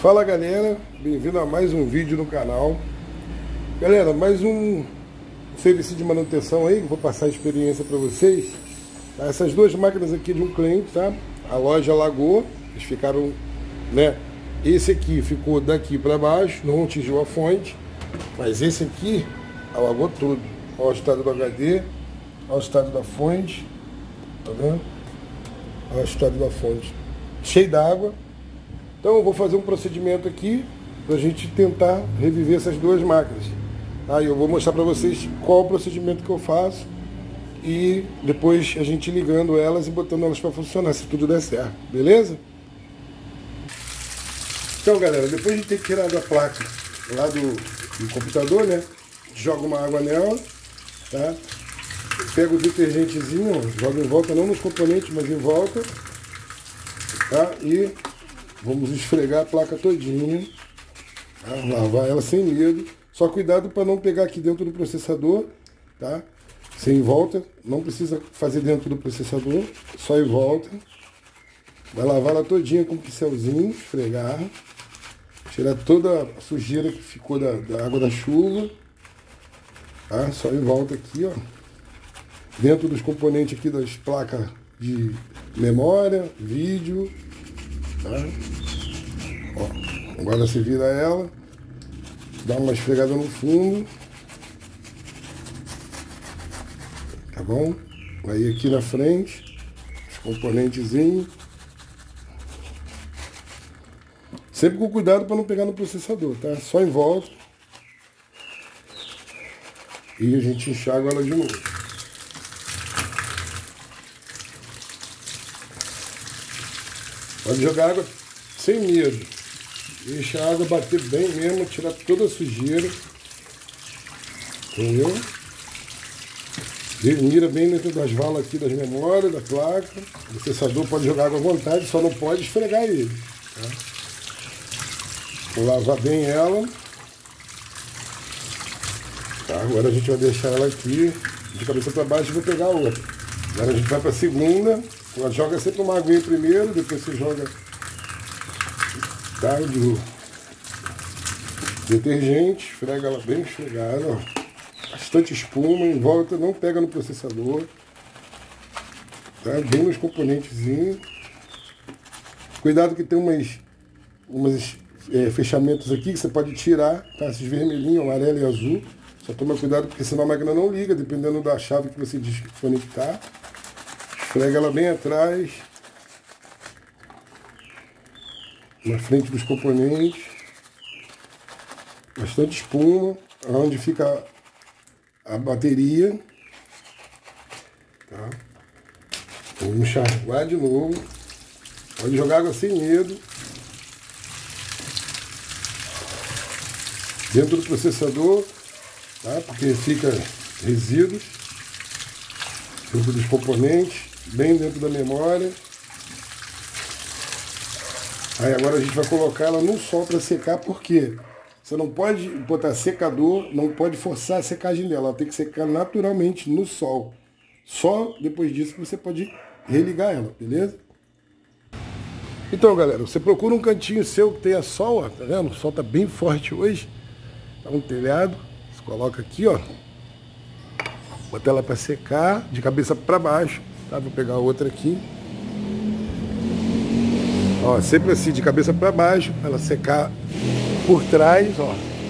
Fala galera, bem-vindo a mais um vídeo no canal. Galera, mais um serviço de manutenção aí, que eu vou passar a experiência para vocês. Tá? Essas duas máquinas aqui de um cliente, tá? A loja alagou, eles ficaram, né? Esse aqui ficou daqui para baixo, não atingiu a fonte, mas esse aqui alagou tudo. Olha o estado do HD, olha o estado da fonte, tá vendo? Olha o estado da fonte, cheio d'água. Então eu vou fazer um procedimento aqui para a gente tentar reviver essas duas máquinas. Aí eu vou mostrar para vocês qual o procedimento que eu faço e depois a gente ligando elas e botando elas para funcionar, se tudo der certo, beleza? Então galera, depois de ter tirado a placa lá do computador, né? Joga uma água nela, tá? Pega o detergentezinho, ó, joga em volta, não nos componentes, mas em volta, tá? E vamos esfregar a placa todinha, tá? Lavar ela sem medo. Só cuidado para não pegar aqui dentro do processador, tá? Sem volta, não precisa fazer dentro do processador, só em volta. Vai lavar ela todinha com um pincelzinho, esfregar. Tirar toda a sujeira que ficou da água da chuva, tá? Só em volta aqui, ó. Dentro dos componentes aqui das placas de memória, vídeo, tá? Ó, agora você vira ela, dá uma esfregada no fundo, tá bom? Aí aqui na frente, os componentezinhos. Sempre com cuidado para não pegar no processador, tá? Só em volta. E a gente enxágua ela de novo. Pode jogar água sem medo. Deixa a água bater bem mesmo, tirar toda a sujeira. Entendeu? Mira bem dentro das valas aqui das memórias, da placa. O processador pode jogar água à vontade, só não pode esfregar ele. Tá? Vou lavar bem ela. Tá, agora a gente vai deixar ela aqui de cabeça para baixo e vou pegar a outra. Agora a gente vai para a segunda. Ela joga sempre uma aguinha primeiro, depois você joga, tá, de detergente, esfrega ela bem esfregada, ó. Bastante espuma, em volta, não pega no processador, tá, bem nos componentezinhos. Cuidado que tem umas fechamentos aqui que você pode tirar, tá, esses vermelhinhos, amarelo e azul. Só toma cuidado porque senão a máquina não liga, dependendo da chave que você desconectar. Esfrega ela bem atrás, na frente dos componentes, bastante espuma, onde fica a bateria, tá? Vamos enxaguar de novo, pode jogar água sem medo, dentro do processador, tá? Porque fica resíduos dentro dos componentes, bem dentro da memória. Aí agora a gente vai colocar ela no sol para secar, porque você não pode botar secador, não pode forçar a secagem dela, ela tem que secar naturalmente no sol. Só depois disso que você pode religar ela, beleza? Então galera, você procura um cantinho seu que tenha sol, ó, tá vendo? O sol tá bem forte hoje, tá um telhado, você coloca aqui, ó, bota ela para secar de cabeça para baixo. Tá, vou pegar outra aqui. Ó, sempre assim, de cabeça para baixo, para ela secar por trás, ó.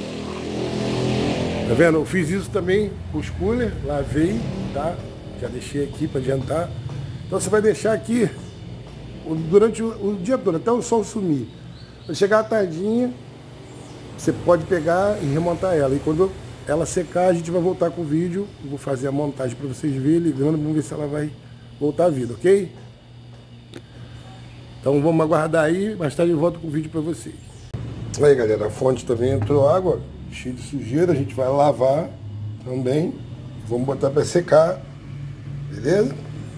Tá vendo? Eu fiz isso também com os coolers, lavei, tá? Já deixei aqui para adiantar. Então você vai deixar aqui durante o dia todo, até o sol sumir. Quando chegar a tardinha, você pode pegar e remontar ela. E quando ela secar, a gente vai voltar com o vídeo. Vou fazer a montagem para vocês verem, ligando, vamos ver se ela vai voltar à vida, ok? Então vamos aguardar aí, mais tarde eu volto com o vídeo para vocês. Aí galera, a fonte também entrou água, cheia de sujeira, a gente vai lavar também. Vamos botar para secar, beleza?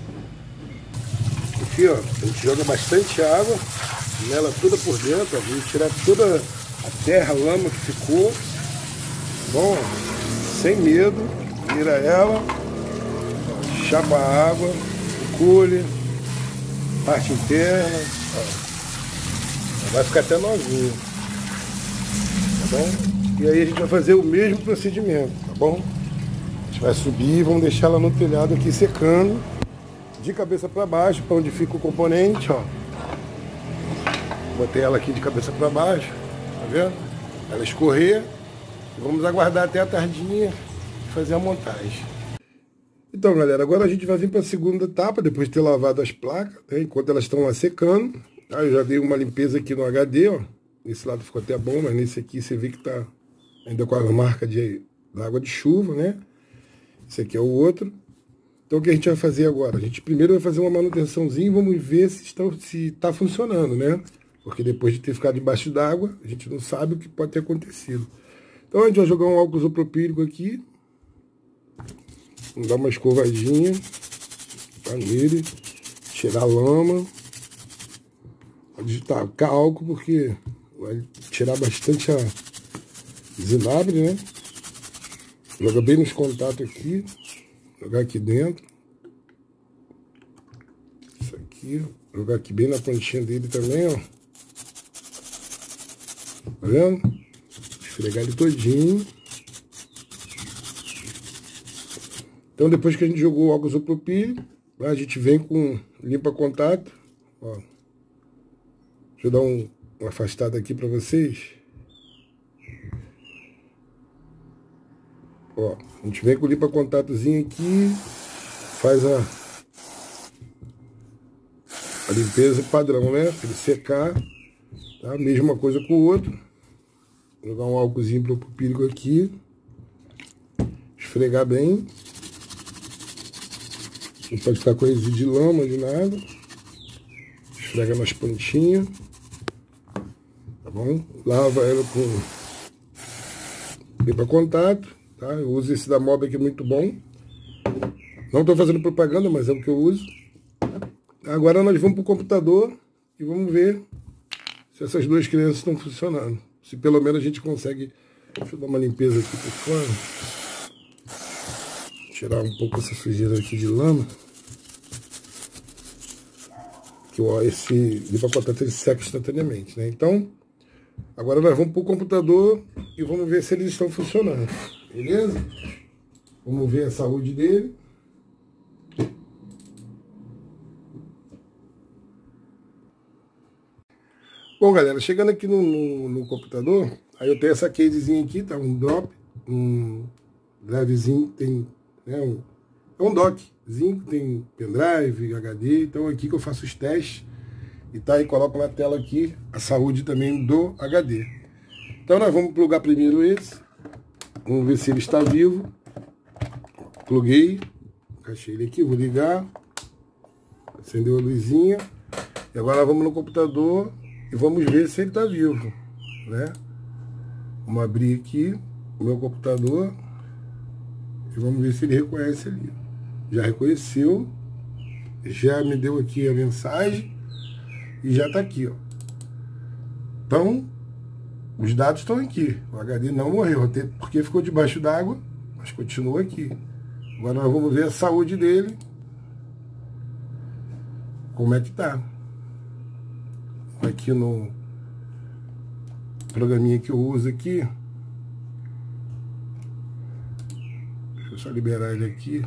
Aqui ó, a gente joga bastante água nela toda por dentro, ó, vamos tirar toda a terra, a lama que ficou. Bom, sem medo, vira ela, chapa a água, cooler, parte interna, ó. Vai ficar até novinho. bom? E aí a gente vai fazer o mesmo procedimento, tá bom? A gente vai subir e vamos deixar ela no telhado aqui secando, de cabeça para baixo, para onde fica o componente, ó. Botei ela aqui de cabeça para baixo, tá vendo? Ela escorrer. E vamos aguardar até a tardinha e fazer a montagem. Então, galera, agora a gente vai vir para a segunda etapa, depois de ter lavado as placas, né, enquanto elas estão lá secando. Tá? Eu já dei uma limpeza aqui no HD, ó. Nesse lado ficou até bom, mas nesse aqui você vê que tá ainda com a marca da água de chuva, né? Esse aqui é o outro. Então o que a gente vai fazer agora? A gente primeiro vai fazer uma manutençãozinha e vamos ver se tá funcionando, né? Porque depois de ter ficado debaixo d'água, a gente não sabe o que pode ter acontecido. Então a gente vai jogar um álcool isopropílico aqui. Vamos dar uma escovadinha, tá, nele, tirar a lama. Pode digitar álcool porque vai tirar bastante a zinabre, né? Joga bem nos contatos aqui, jogar aqui dentro. Isso aqui, jogar aqui bem na pontinha dele também, ó. Tá vendo? Esfregar ele todinho. Então depois que a gente jogou o álcool isopropílico, a gente vem com limpa contato, ó. Deixa eu dar uma afastada aqui para vocês. Ó, a gente vem com limpa contatozinho aqui, faz a limpeza padrão, né? Para ele secar, tá? Mesma coisa com o outro. Vou jogar um álcoolzinho isopropílico aqui, esfregar bem. Não pode ficar com resíduo de lama, de nada. Esfrega nas pontinhas. Tá bom? Lava ela com limpa contato, tá? Eu uso esse da Mob aqui, muito bom. Não estou fazendo propaganda, mas é o que eu uso. Agora nós vamos para o computador e vamos ver se essas duas crianças estão funcionando. Se pelo menos a gente consegue... Deixa eu dar uma limpeza aqui por fora. Tirar um pouco essa sujeira aqui de lama. Que ó, esse limpa contato ele seca instantaneamente, né? Então, agora nós vamos para o computador e vamos ver se eles estão funcionando. Beleza? Vamos ver a saúde dele. Bom, galera, chegando aqui no computador, aí eu tenho essa casezinha aqui, tá? Um drop, um drivezinho, tem... É um dockzinho, tem pendrive, HD, então aqui que eu faço os testes e tá aí, coloco na tela aqui a saúde também do HD. Então nós vamos plugar primeiro esse, vamos ver se ele está vivo. Pluguei, encaixei ele aqui, vou ligar, acendeu a luzinha e agora vamos no computador e vamos ver se ele está vivo, né? Vamos abrir aqui o meu computador. E vamos ver se ele reconhece ali. Já reconheceu. Já me deu aqui a mensagem. E já está aqui, ó. Então, os dados estão aqui. O HD não morreu, até porque ficou debaixo d'água, mas continua aqui. Agora nós vamos ver a saúde dele. Como é que tá. Aqui no programinha que eu uso aqui. Só liberar ele aqui,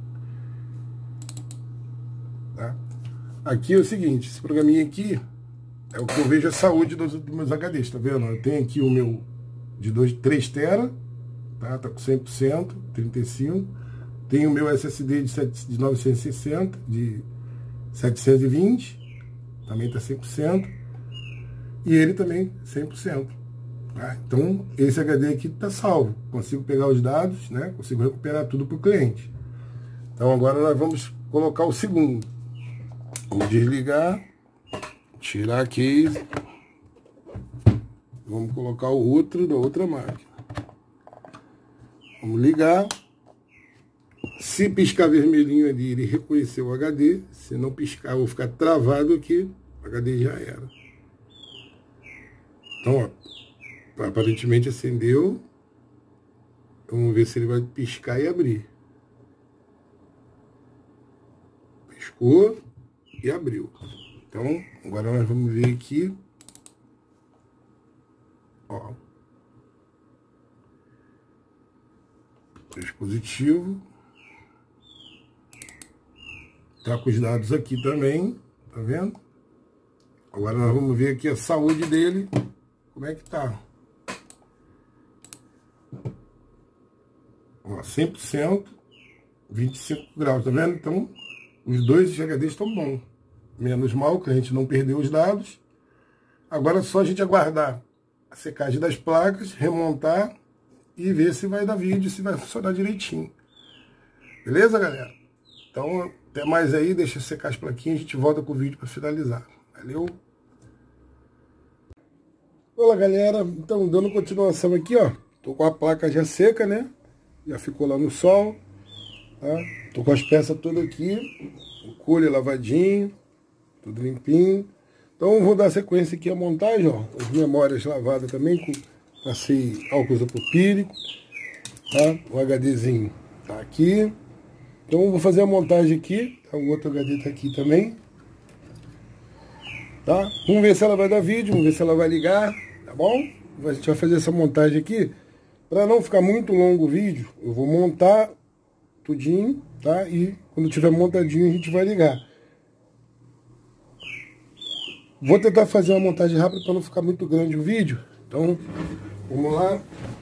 tá? Aqui é o seguinte, esse programinha aqui é o que eu vejo a saúde dos meus HDs, tá vendo? Eu tenho aqui o meu de 3 TB, tá? Tá com 100%, 35. Tenho o meu SSD de 960, de 720, também tá 100%. E ele também 100%. Tá? Então, esse HD aqui está salvo. Consigo pegar os dados, né? Consigo recuperar tudo para o cliente. Então, agora nós vamos colocar o segundo. Vamos desligar, tirar a case. Vamos colocar o outro da outra máquina. Vamos ligar. Se piscar vermelhinho ali, ele reconheceu o HD. Se não piscar, eu vou ficar travado aqui. O HD já era. Então, ó. Aparentemente acendeu. Vamos ver se ele vai piscar e abrir. Piscou e abriu. Então, agora nós vamos ver aqui. Ó. dispositivo. Tá com os dados aqui também, tá vendo? Agora nós vamos ver aqui a saúde dele, como é que tá. Ó, 100%, 25 graus, tá vendo? Então, os dois HDs estão bons. Menos mal que a gente não perdeu os dados. Agora é só a gente aguardar a secagem das placas, remontar e ver se vai dar vídeo, se vai funcionar direitinho. Beleza, galera? Então, até mais aí, deixa secar as plaquinhas, a gente volta com o vídeo para finalizar. Valeu? Olá, galera. Então, dando continuação aqui, ó. Tô com a placa já seca, né? Já ficou lá no sol. Tá? Tô com as peças todas aqui. O cooler lavadinho. Tudo limpinho. Então, vou dar sequência aqui à montagem, ó. As memórias lavadas também. Passei álcool isopropílico. Tá? O HDzinho tá aqui. Então, vou fazer a montagem aqui. O outro HD tá aqui também. Tá? Vamos ver se ela vai dar vídeo, vamos ver se ela vai ligar, tá bom? A gente vai fazer essa montagem aqui. Para não ficar muito longo o vídeo, eu vou montar tudinho, tá? E quando tiver montadinho a gente vai ligar. Vou tentar fazer uma montagem rápida para não ficar muito grande o vídeo. Então, vamos lá.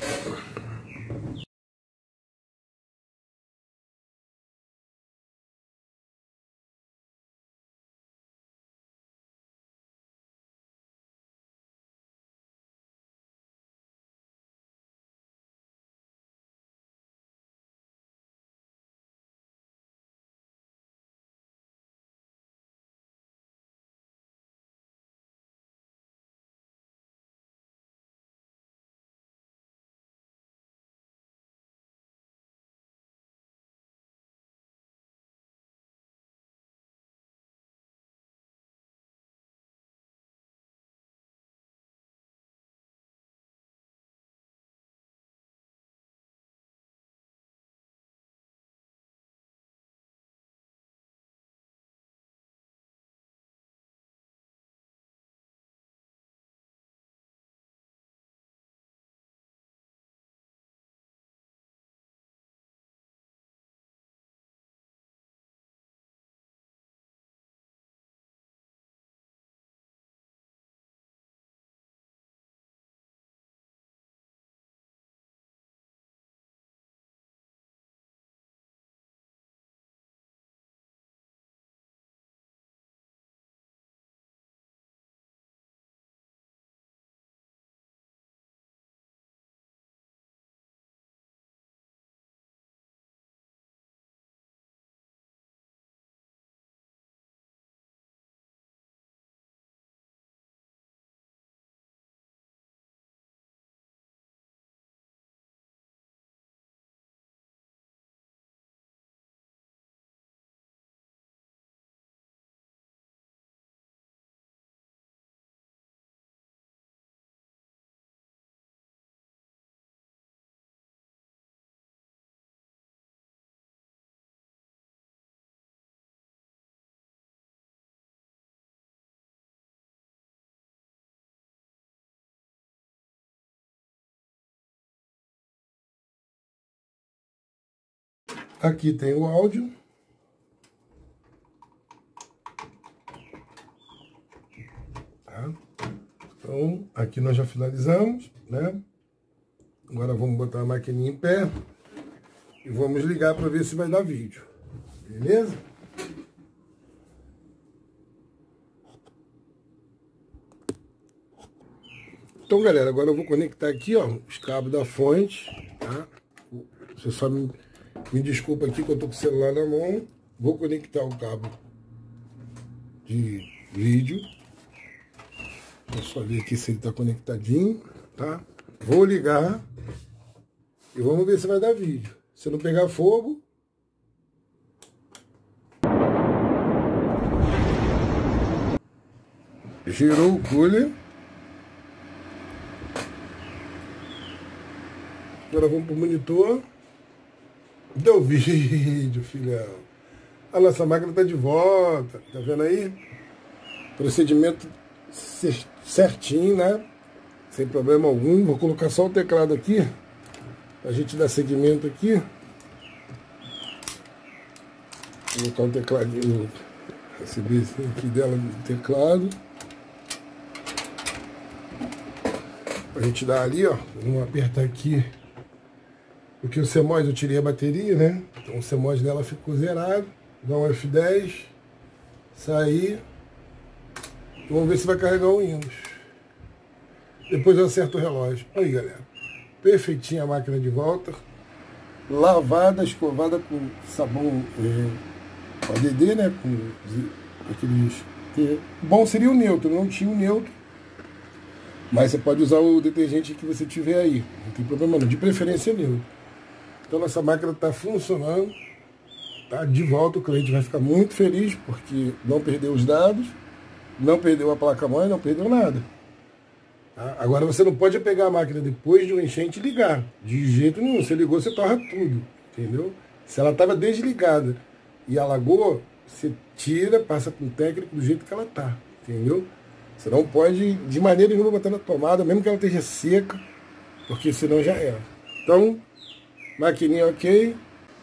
Aqui tem o áudio. Tá? Então, aqui nós já finalizamos, né? Agora vamos botar a maquininha em pé e vamos ligar para ver se vai dar vídeo. Beleza? Então, galera, agora eu vou conectar aqui, ó, os cabos da fonte, tá? Você só me desculpa aqui que eu tô com o celular na mão. Vou conectar o cabo de vídeo. Vou só ver aqui se ele tá conectadinho, tá? Vou ligar e vamos ver se vai dar vídeo. Se não pegar fogo... Girou o cooler. Agora vamos pro monitor. Deu vídeo, filhão. A nossa máquina tá de volta. Tá vendo aí? Procedimento certinho, né? Sem problema algum. Vou colocar só o teclado aqui. Pra gente dar seguimento aqui. Vou colocar um tecladinho USB aqui dela no teclado. A gente dá ali, ó. Vamos apertar aqui. Porque o CMOS eu tirei a bateria, né? Então o CMOS dela ficou zerado. Dá um F10. Sair. Vamos ver se vai carregar o Windows. Depois eu acerto o relógio. Aí, galera. Perfeitinha a máquina de volta. Lavada, escovada com sabão ADD, né? Com aqueles... Bom seria o neutro. Não tinha o neutro. Mas você pode usar o detergente que você tiver aí. Não tem problema não. De preferência neutro. Então nossa máquina está funcionando. Tá de volta. O cliente vai ficar muito feliz porque não perdeu os dados. Não perdeu a placa-mãe. Não perdeu nada. Tá? Agora você não pode pegar a máquina depois de um enchente e ligar. De jeito nenhum. Você ligou, você torra tudo. Entendeu? Se ela estava desligada e alagou, você tira, passa para um técnico do jeito que ela está. Entendeu? Você não pode, de maneira nenhuma, botar na tomada, mesmo que ela esteja seca, porque senão já era. Então, maquininha ok.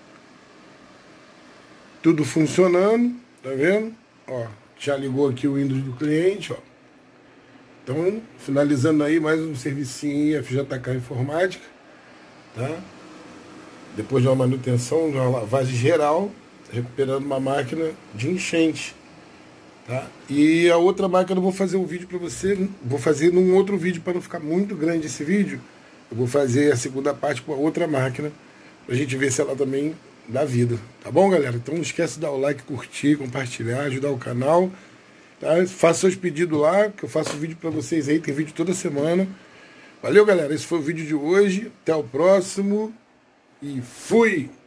Tudo funcionando, tá vendo? Ó, já ligou aqui o Windows do cliente, ó. Então, finalizando aí mais um servicinho FJK Informática, tá? Depois de uma manutenção, de uma lavagem geral, recuperando uma máquina de enchente. Tá? E a outra máquina eu vou fazer um vídeo para você, vou fazer num outro vídeo para não ficar muito grande esse vídeo. Eu vou fazer a segunda parte com a outra máquina, pra gente ver se ela também dá vida. Tá bom, galera? Então não esquece de dar o like, curtir, compartilhar, ajudar o canal. Tá? Faça seus pedidos lá, que eu faço vídeo para vocês aí, tem vídeo toda semana. Valeu, galera, esse foi o vídeo de hoje, até o próximo e fui!